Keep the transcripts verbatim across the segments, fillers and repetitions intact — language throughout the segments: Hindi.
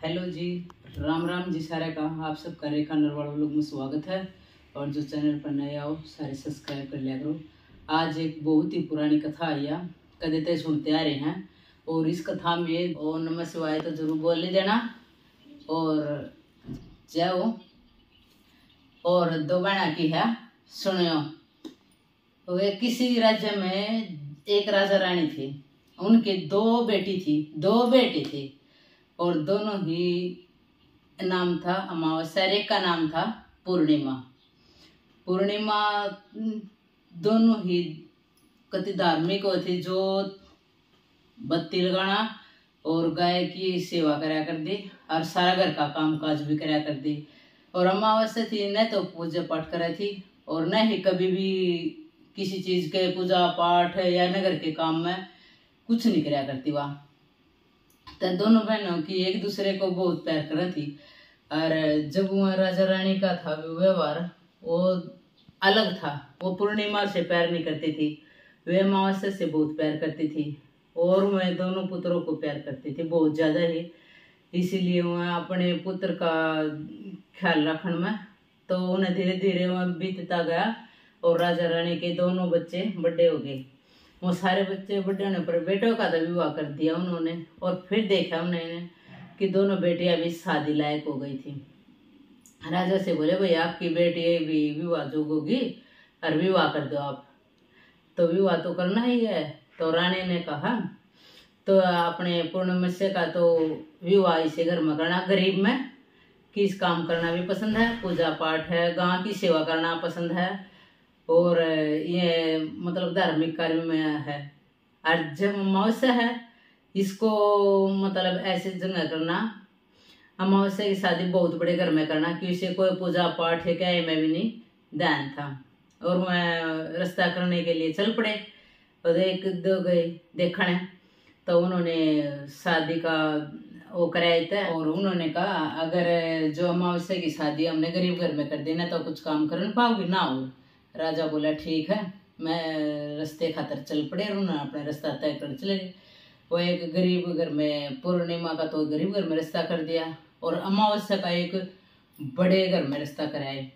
हेलो जी, राम राम जी। सारे का आप सब का रेखा नरवाड़ लोग में स्वागत है। और जो चैनल पर नए आओ सारे सब्सक्राइब कर लिया करो। आज एक बहुत ही पुरानी कथा आई है, कदे तक सुनते आ रहे हैं। और इस कथा में ओम नमः शिवाय तो जरूर बोल ही देना और जाओ। और दो बहना की है, सुनियो। वे किसी राज्य में एक राजा रानी थी। उनके दो बेटी थी, दो बेटे थे और दोनों ही नाम था अमावस्या। एक का नाम था पूर्णिमा। पूर्णिमा दोनों ही कति धार्मिक थी, जो बत्ती लगाना और गाय की सेवा करा कर दी और सारा घर का काम काज भी करा कर दी। और अमावस्या थी न तो पूजा पाठ करा थी और न ही कभी भी किसी चीज के पूजा पाठ या नगर के काम में कुछ नहीं करा करती। वह तो दोनों बहनों की एक दूसरे को बहुत प्यार कर थी। और जब वह राजा रानी का था व्यवहार वो अलग था। वो पूर्णिमा से प्यार नहीं करती थी, वे अमावस्या से बहुत प्यार करती थी। और वह दोनों पुत्रों को प्यार करती थी बहुत ज्यादा ही। इसीलिए वह अपने पुत्र का ख्याल रखने में तो उन्हें धीरे धीरे वह बीतता गया और राजा रानी के दोनों बच्चे बड़े हो गए। वो सारे बच्चे बड़े होने पर बेटों का तो विवाह कर दिया उन्होंने। और फिर देखा उन्होंने कि दोनों बेटियां भी शादी लायक हो गई थी। राजा से बोले, भाई आपकी बेटी भी विवाह जोग होगी और विवाह कर दो आप। तो विवाह तो करना ही है। तो रानी ने कहा तो अपने पूर्णमस्य का तो विवाह इसे घर में करना। गरीब में किस काम करना भी पसंद है, पूजा पाठ है, गांव की सेवा करना पसंद है और ये मतलब धार्मिक कार्य में है। और जब अमावस्या है इसको मतलब ऐसे जगह करना, अमावस्या की शादी बहुत बड़े घर में करना कि इसे कोई पूजा पाठ है क्या में भी नहीं ध्यान था। और मैं रास्ता करने के लिए चल पड़े और एक दो गए देखने। तो उन्होंने शादी का वो कराया था और उन्होंने कहा अगर जो अमावस्या की शादी हमने गरीब घर में कर देना तो कुछ काम कर पाओगी ना हो। राजा बोला ठीक है, मैं रास्ते खातर चल पड़े और उन्होंने अपना रास्ता तय कर चले। वो एक गरीब घर में, पूर्णिमा का तो गरीब घर में रास्ता कर दिया और अमावस्या का एक बड़े घर में रास्ता कराए।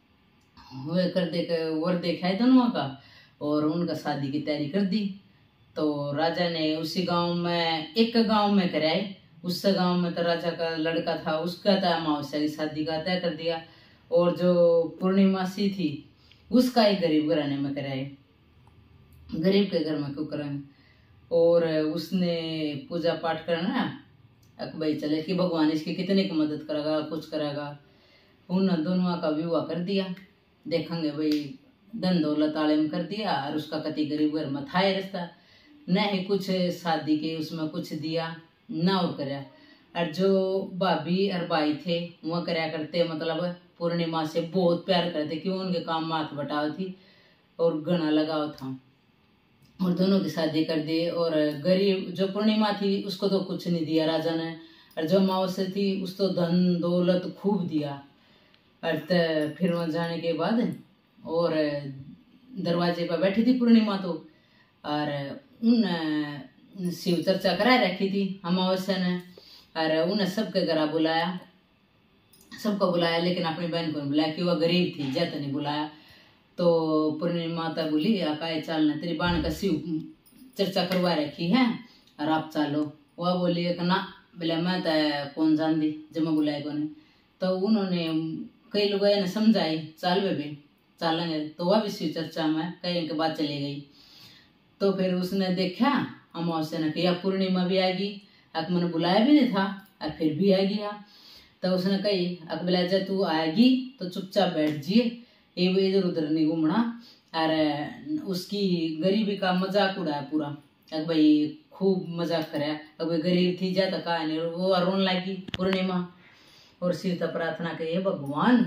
वो कर दे वर देखा है दोनों का और उनका शादी की तैयारी कर दी। तो राजा ने उसी गांव में एक गांव में कराए। उस गांव में तो राजा का लड़का था, उसका तो अमावस्या की शादी का तय कर दिया। और जो पूर्णिमा सी थी उसका एक गरीब घराने में कराए। गरीब के घर में क्यों कराए। और उसने पूजा पाठ करना अब भाई चले कि भगवान इसकी कितने की मदद करेगा, कुछ करेगा। उन दोनों का विवाह कर दिया। देखेंगे भाई धन दौलत आले में कर दिया और उसका कति गरीब घर में था रिश्ता न ही कुछ शादी के उसमें कुछ दिया ना और कराया। और जो भाभी और भाई थे वह कराया करते, मतलब पूर्णिमा से बहुत प्यार करते क्यों उनके काम में हाथ बटाव थी और घना लगाव था। और दोनों की शादी कर दी। और गरीब जो पूर्णिमा थी उसको तो कुछ नहीं दिया राजा ने, और जो अमावस्या थी उसको धन दौलत खूब दिया। और फिर वहाँ जाने के बाद और दरवाजे पर बैठी थी पूर्णिमा तो, और उन शिव चर्चा करा रखी थी अमावस्या ने। और उन्हें सबके घर बुलाया, सबको बुलाया लेकिन अपनी बहन को नहीं बुलाया कि वह गरीब थी, ज्यादा नहीं बुलाया। तो पूर्णिमा माता बोली आकाए चालना, तेरी बाण का शिव चर्चा करवा रखी है और आप चालो। वह बोली ना बोले मैं तो कौन जान दी जब मैं बुलाए कौन। तो उन्होंने कई लोग ने समझाई चाल वे भी चालेंगे। तो वह भी शिव चर्चा में कई के बाद चली गई। तो फिर उसने देखा अमावस्या ने किया पूर्णिमा भी आएगी, अब मैंने बुलाया भी नहीं था और फिर भी आ गया। तो उसने कही अकबला जब तू आएगी तो चुपचाप बैठ जिए, ये इधर उधर नहीं घूमना। और उसकी गरीबी का मजाक उड़ाया पूरा। अब भाई खूब मजाक कराया। अब गरीब थी ज्यादा कहा नहीं, वो रोने लगी पूर्णिमा। और शिव तो प्रार्थना कही भगवान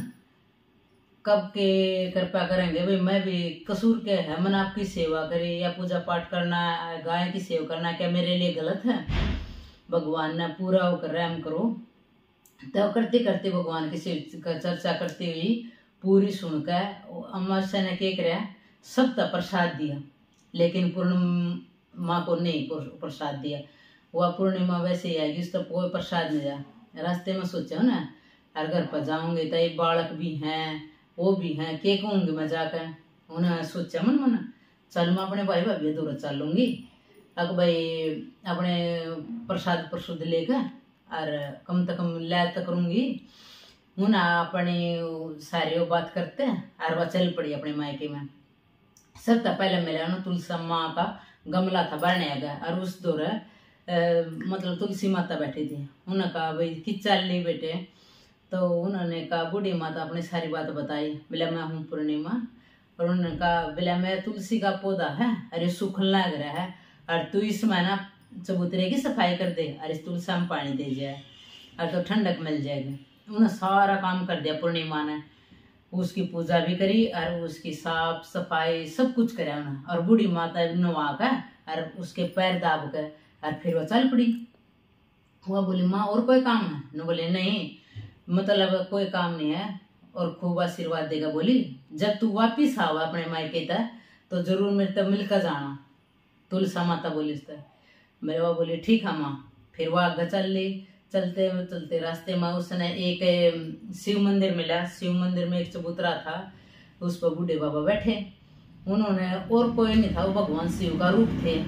कब के कृपा करेंगे भाई, मैं भी कसूर क्या है, मन आपकी सेवा करे या पूजा पाठ करना, गाय की सेवा करना क्या मेरे लिए गलत है। भगवान ने पूरा वो कर रहम करो। तो करते करते भगवान की शिव का चर्चा करती हुई पूरी सुनकर अमावस्या ने क्या कराया, सब तक प्रसाद दिया लेकिन पूर्णिमा को नहीं प्रसाद दिया। वह पूर्णिमा वैसे ही आएगी, उसका कोई प्रसाद नहीं दिया। रास्ते में सोचा ना यार घर पर जाऊंगे तो ये बालक भी हैं वो भी हैं के कहूँगी मैं जाकर। उन्हें सोचा मन मन चल मैं अपने भाई भाभी दूर चल लूँगी अग भाई अपने प्रसाद प्रसुद लेकर और कम से कम लैत करूँगी। उन्हें अपने सारे बात करते और वह चल पड़ी अपने मायके में। सब तो पहले मिला ना तुलसी माँ का गमला था भरने गया और उस दौर मतलब तुलसी माता बैठी थी। उन्होंने कहा भाई कि चल ली बेटे, तो उन्होंने कहा बूढ़ी माता अपनी सारी बात बताई। बोला मैं हूँ पूर्णिमा, और उन्होंने कहा बोला मैं तुलसी का पौधा है अरे सूखन लग रहा है और तू इसमें ना चबूतरे की सफाई कर दे और इस तुलसी में पानी दे जाए और तो ठंडक मिल जाएगी। उन्होंने सारा काम कर दिया पूर्णिमा ने, उसकी पूजा भी करी और उसकी साफ सफाई सब कुछ करा उन्होंने। और बूढ़ी माता नवा कर और उसके पैर दाब कर और फिर वो चल पड़ी। वह बोली माँ और कोई काम है? न बोले नहीं मतलब कोई काम नहीं है, और खूब आशीर्वाद देगा। बोली जब तू वापिस आओ अपने मायके तक तो जरूर मेरे तब मिलकर जाना। तुलसा माता बोली उस तर मेरे वह बोली ठीक है माँ। फिर वह आगे चल ली। चलते चलते रास्ते में उसने एक शिव मंदिर मिला। शिव मंदिर में एक चबूतरा था, उस पर बूढ़े बाबा बैठे। उन्होंने और कोई नहीं था, वो भगवान शिव का रूप थे।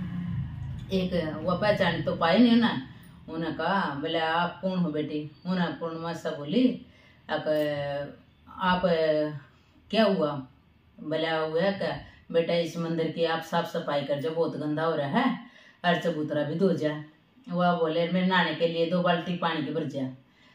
एक वह पहचान तो पाए नहीं ना। उन्होंने कहा बोले आप कौन हो बेटी? उन्हें पूर्णिमा सा बोली आप, आप क्या हुआ? बोले हुआ क्या बेटा इस मंदिर की आप साफ सफाई कर जाओ, बहुत गंदा हो रहा है और चबूतरा भी धो जा। वह बोले मैं नहाने के लिए दो बाल्टी पानी के भर जा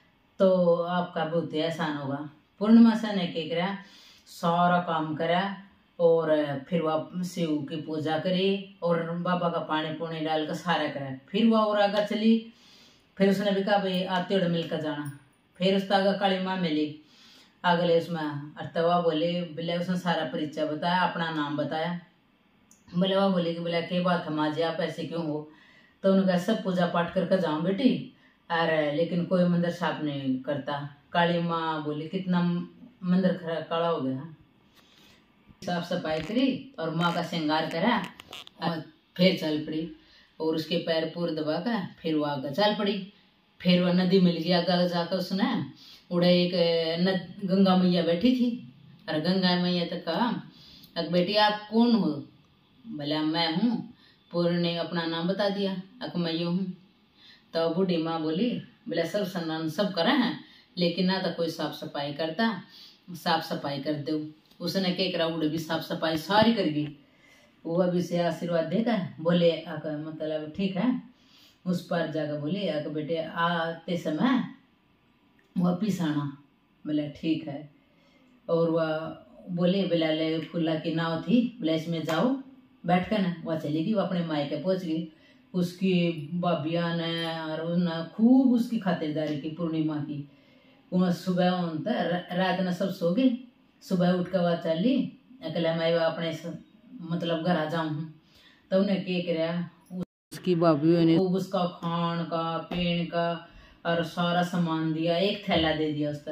तो आपका बहुत ही आसान होगा। पूर्णिमा से ने क्या करा सारा काम करा और फिर वह शिव की पूजा करी और बाबा का पानी पुणी डाल कर सारा करा। फिर वह और आगे चली। फिर उसने भी कहा भाई आते उड़ मिलकर जाना। फिर उसका आगे काली माँ मिली अगले उसमें अर्थवा बोले बोले उसने सारा परिचय बताया, अपना नाम बताया। बोले वह बोले कि बोले क्या बात है माँ जी आप ऐसे क्यों हो? तो उन्होंने कहा सब पूजा पाठ करके जाऊँ बेटी, अरे लेकिन कोई मंदिर साफ नहीं करता। काली माँ बोली कितना मंदिर खरा काला हो गया। साफ सफाई करी और माँ का श्रृंगार करा और फिर चल पड़ी और उसके पैर पूर दबा कर फिर वो आगे चल पड़ी। फिर वह नदी मिल गई आगे जाकर उसने उड़े एक नद गंगा मैया बैठी थी और गंगा मैया तो कहा अक बेटी आप कौन हो? बोला मैं हूँ पूर्णे, अपना नाम बता दिया अक मैं यूँ हूँ। तो बूढ़ी माँ बोली बोला सब स्नान सब करे हैं लेकिन ना तो कोई साफ सफाई करता, साफ सफाई कर दो। उसने क्या करा उड़े भी साफ सफाई सारी कर गई। वो अभी से आशीर्वाद देगा बोले आका मतलब ठीक है। उस पर जाकर बोली आका बेटे आते समय वापिस आना। बोला ठीक है। और वह बोले बोला ले फुल्ला की नाव थी, बोला इसमें जाओ बैठ कर ना। वह चली गई, वो अपने मायके पहुंच गई। उसकी भाभिया ने और उसने खूब उसकी खातिरदारी की पूर्णिमा की। वह सुबह रात ने सब सो गए। सुबह उठ कर वह चली अकेला मैं अपने मतलब घर आ जाऊँ। तो उन्हें क्या कराया उसकी भाभी ने खूब उसका खान का पीने का और सारा सामान दिया, एक थैला दे दिया उसका।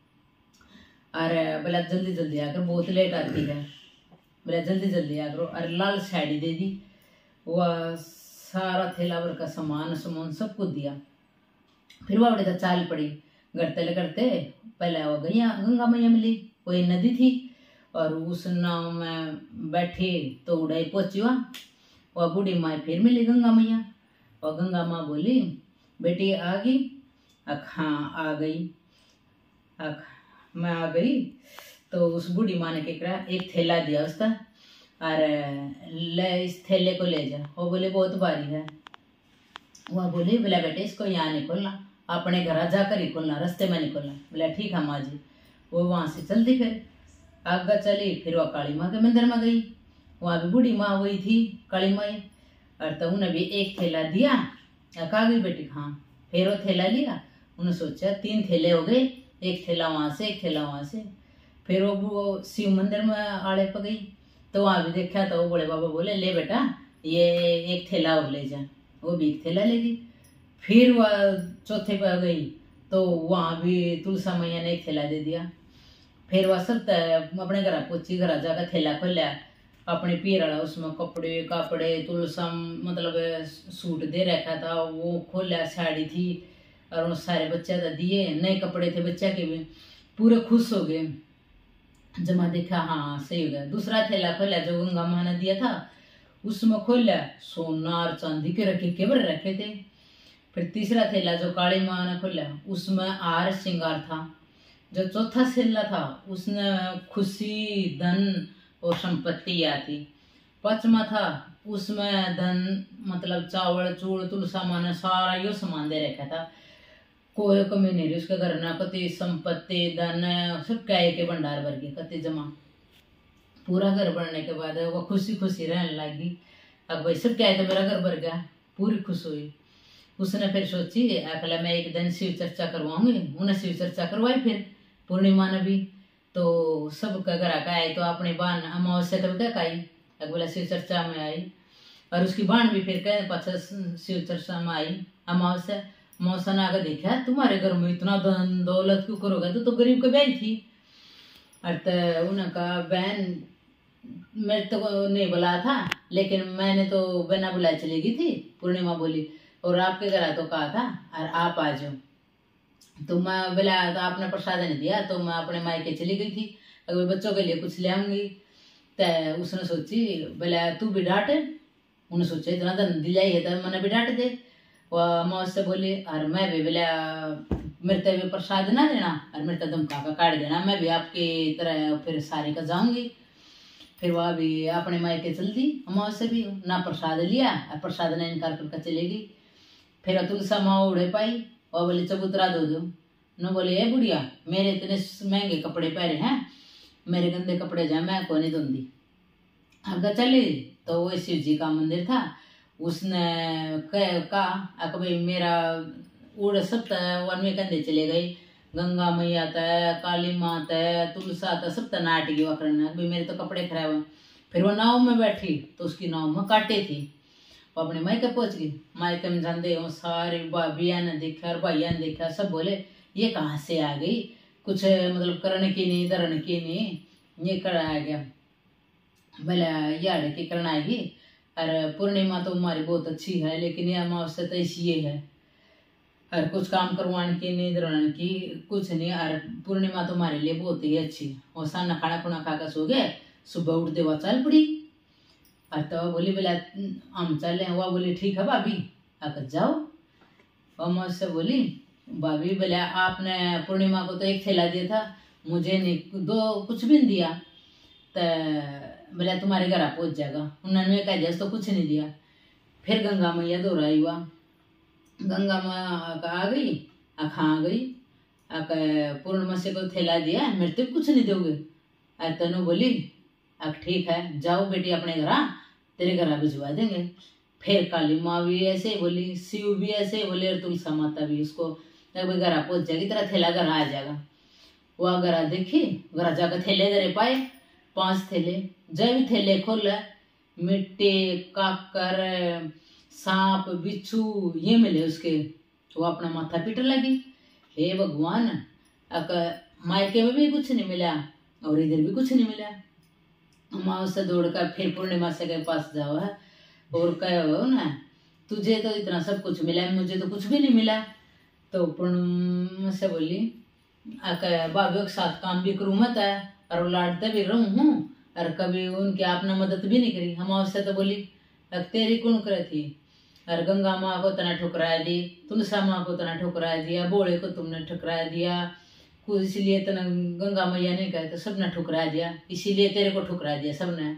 अरे बोला जल्दी जल्दी आकर बहुत लेट आती है, बोला जल्दी जल्दी आकर। और लाल साड़ी दे दी। वह सारा थैला भर का सामान सामान सब कुछ दिया। फिर वह बड़े चाल पड़ी गड़ते करते। पहले वो गैया गंगा मैया मिली, कोई नदी थी और उस नाव में बैठी तो उड़ाई पहुंची। वह बूढ़ी माँ फिर मिली गंगा मैया। और गंगा माँ बोली बेटी आ गई? अख हाँ आ गई। अख मैं आ गई। तो उस बूढ़ी माँ ने क्या करा एक थैला दिया उसका और ले इस थैले को ले जा। वो बोले बहुत भारी है। वह बोली बोला बेटे इसको यहाँ नहीं खोलना, अपने घर जाकर ही खोलना, रास्ते में नहीं खोलना। बोला ठीक है माँ जी। वो वहाँ से चलती फिर आगे चली। फिर वह काली माँ के मंदिर में गई। वहाँ भी बूढ़ी माँ हुई थी काली माँ। और तो उन्हें भी एक थैला दिया। कहा गई बेटी हाँ। फिर वो थैला लिया। उन्हें सोचा तीन थैले हो गए, एक थैला वहाँ से एक थैला वहाँ से। फिर वो वो शिव मंदिर में आड़े पर गई तो वहाँ भी देखा तो वो बड़े बाबा बोले ले बेटा ये एक थैला और ले जा। वो भी एक थैला ले गई। फिर वह चौथे पर गई तो वहाँ भी तुलसा मैया ने एक थैला दे दिया। फिर वह सब अपने घर पहुंची, घर जाकर थैला खोलिया अपने पीरा उसमें कपड़े कपड़े तुलसा मतलब सूट दे रखा था वो खोलिया, साड़ी थी और उन सारे बच्चे तो दिए, नए कपड़े थे बच्चा के भी, पूरे खुश हो गए। जमा देखा हाँ सही हो गया। दूसरा थैला खोला जो गंगा माँ ने दिया था, उसमें खोला सोना और चांदी के रखे केवल रखे थे। फिर तीसरा थैला जो काली माँ ने खोला उसमें आर श्रृंगार था। जो चौथा थैला था उसने खुशी धन और संपत्ति आती। पांचवा था उसमें धन मतलब चावल चूड़ तुल सामान सारा यो सामान दे रखा था, कोई कमी नहीं रही उसके घर ना, कति संपत्ति धन सब क्या के भंडार भर गए कति जमा। पूरा घर बनने के बाद वो खुशी खुशी रहने लगी। अब भाई सब क्या है तो मेरा घर भर गया, पूरी खुश हुई। उसने फिर सोची अगला मैं एक दिन शिव चर्चा करवाऊंगी। उन्हें शिव चर्चा करवाई फिर पूर्णिमा ने भी, तो सबका घर आका आई तो अपनी बहन अमावस्या तो क्या आई अगला शिव चर्चा में आई, और उसकी बहन भी फिर कह पाछा शिव चर्चा में आई अमावस्या। अमावस्या ने आगे देखा तुम्हारे घर में इतना धन दौलत क्यों करोगे, तो, तो गरीब की ब्याई थी। और तो उनका बहन मेरे तो नहीं बुलाया था, लेकिन मैंने तो बिना बुलाए चली गई थी। पूर्णिमा बोली और आपके घर तो कहा था और आप आ जाओ, तो मैं बोला तो आपने प्रसाद नहीं दिया, तो मैं अपने मायके चली गई थी अगर बच्चों के लिए कुछ ले आऊंगी। तो उसने सोची बोला तू भी डांट, उन्हें सोचा इतना धन दिलाई है तो मैंने भी डांट दे। वह मौज से बोली और मैं भी बोला मेरे तो भी प्रसाद ना देना और मेरे तो धमका का काट देना, मैं भी आपकी तरह फिर सारे का जाऊंगी। फिर वह भी अपने मायके चल दी, मौज से भी ना प्रसाद लिया और प्रसाद ने इनकार करके चलेगी। फिर तुलसा माँ उड़े पाई और बोली चबूतरा दो दो न, बोले ए बुढ़िया मेरे इतने महंगे कपड़े पहने हैं, मेरे गंदे कपड़े जाए मैं को नहीं दूंगी। अगर चली तो वो शिव जी का मंदिर था, उसने कहा भाई मेरा उड़ सब वन में कंधे चले गई, गंगा मैया तय काली माँ तय तुलसा तय सब तय नाट गई वक्रन भाई मेरे तो कपड़े खराब हैं। फिर वो नाव में बैठी तो उसकी नाव में काटे थी। वो अपने मायके पहुंच गई, मायके में जाते हो सारे भाभिया ने देखा और भैया ने देखा, सब बोले ये कहाँ से आ गई, कुछ मतलब करने की नहीं धरण की नहीं ये कर आ गया। भले यार की करना आएगी। अरे पूर्णिमा तो हमारी बहुत अच्छी है, लेकिन ये अमावस्या तो इसी है, और कुछ काम करवाने की नहीं धरण की कुछ नहीं। और पूर्णिमा तो हमारे लिए बहुत ही अच्छी। और सामने खाना खुना खा कर सो गए, सुबह उठ दे वह चल पड़ी। और तो बोली बोला हम चले, वह बोली ठीक है भाभी आकर जाओ। और मुझसे बोली भाभी बोला आपने पूर्णिमा को तो एक थैला दिया था, मुझे नहीं दो कुछ भी नहीं दिया, तो बोला तुम्हारे घर आ पहुँच जाएगा। उन्होंने कह दिया तो कुछ नहीं दिया। फिर गंगा मैया दोहराई हुआ, गंगा मैया आ गई खा गई पूर्णिमा से को थैला दिया मेरे तो कुछ नहीं दोगे। और तनु बोली अब ठीक है जाओ बेटी अपने घर आ, तेरे घर भिजवा देंगे। फिर काली माँ भी ऐसे बोली, शिव भी ऐसे बोले और तुलसा माता भी, उसको घर पहुंच जाएगी तेरा थैला घर आ जाएगा। वह घर देखी, घर जाकर थैले दे पाए पांच थैले, जब भी थैले खोल मिट्टी काकर सांप बिच्छू ये मिले उसके, वो अपना माथा पीट लगी। हे भगवान मायके में भी कुछ नहीं मिला और इधर भी कुछ नहीं मिला। माँ से दौड़कर फिर पूर्णिमा से के पास जाओ है और कहो ना तुझे तो इतना सब कुछ मिला, मुझे तो कुछ भी नहीं मिला। तो पूर्णिमा से बोली बाबू के साथ काम भी करूँ मत है और लाडते भी रहूँ हूँ और कभी उनकी आपने मदद भी नहीं करी। हम उससे तो बोली तेरी कौन करे थी, और गंगा माँ को तना ठुकरा दी, तुलसा माँ को तना ठुकरा दिया, बोले को तुमने ठुकरा दिया, कुछ इसलिए तना गंगा मैया ने कहा तो सबने ठुकरा दिया, इसीलिए तेरे को ठुकरा दिया सबने।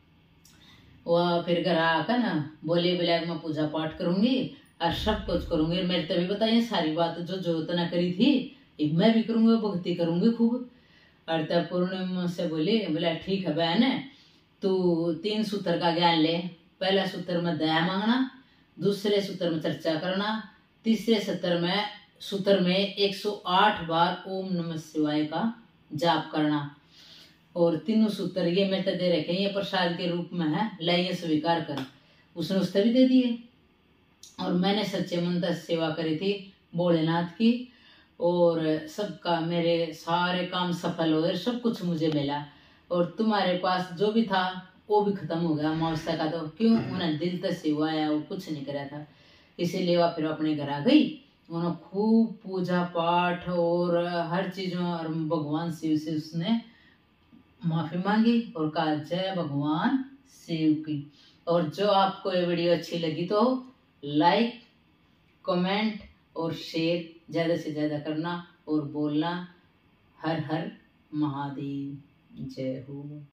वह फिर घर आकर ना बोले बोले मैं पूजा पाठ करूंगी और सब कुछ करूंगी, मेरे तभी बताइए सारी बात जो जो तना करी थी मैं भी करूंगी, भक्ति करूंगी खूब। और तब पूर्णिमा से बोली बोला ठीक है बहन तू तीन सूत्र का ज्ञान ले, पहला सूत्र में दया मांगना, दूसरे सूत्र में चर्चा करना, तीसरे सूत्र में सूत्र में एक सौ आठ बार ओम नमः शिवाय का जाप करना। और तीनों सूत्र ये मैं तो दे रखे, ये प्रसाद के रूप में है, लाइए स्वीकार कर। उसने उससे भी दे दिए। और मैंने सच्चे मन से सेवा करी थी भोलेनाथ की, और सबका मेरे सारे काम सफल हुए, सब कुछ मुझे मिला। और तुम्हारे पास जो भी था वो भी खत्म हो गया अमावस्या का, तो क्यों उन्हें दिल तक सिवाया वो कुछ नहीं करा था। इसीलिए वह फिर अपने घर आ गई उन्होंने खूब पूजा पाठ और हर चीज़ों और भगवान शिव से उसने माफ़ी मांगी और कहा जय भगवान शिव की। और जो आपको ये वीडियो अच्छी लगी तो लाइक कमेंट और शेयर ज़्यादा से ज़्यादा करना और बोलना हर हर महादेव। जय हो।